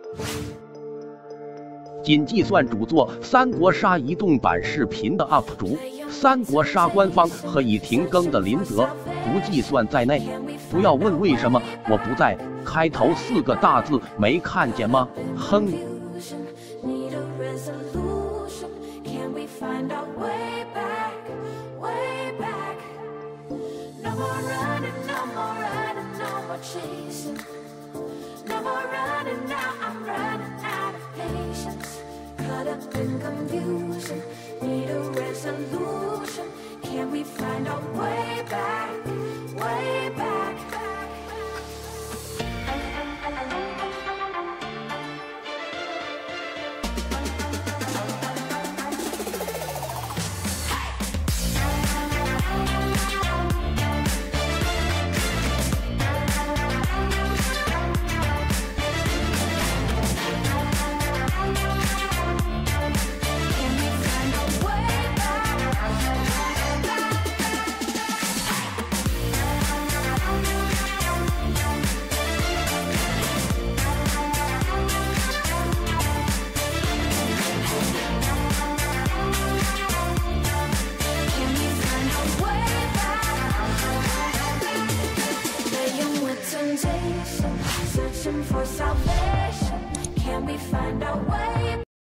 仅计算主做《三国杀》移动版视频的 UP 主，三国杀官方和已停更的林泽不计算在内。不要问为什么我不在，开头4个大字没看见吗？哼。 Chasing, no more running now.